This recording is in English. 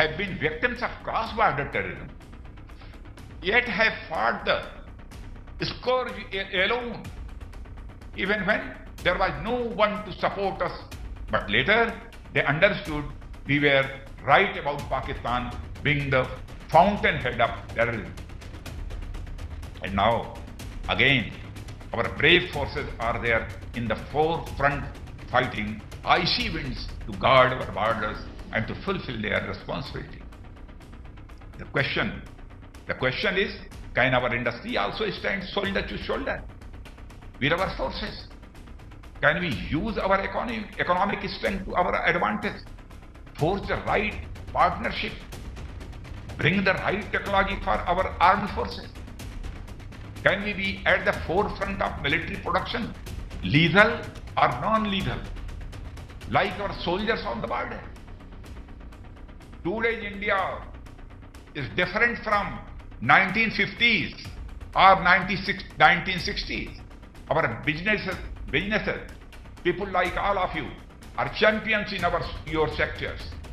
have been victims of cross-border terrorism, yet have fought the scourge alone, even when there was no one to support us. But later, they understood we were right about Pakistan being the fountainhead of terrorism. And now, again, our brave forces are there in the forefront fighting icy winds to guard our borders and to fulfill their responsibility. The question is, can our industry also stand shoulder to shoulder with our forces? Can we use our economic strength to our advantage, forge the right partnership, bring the right technology for our armed forces? Can we be at the forefront of military production, lethal or non-lethal, like our soldiers on the border? Today's India is different from 1950s or 1960s. Our businesses, people like all of you are champions in your sectors.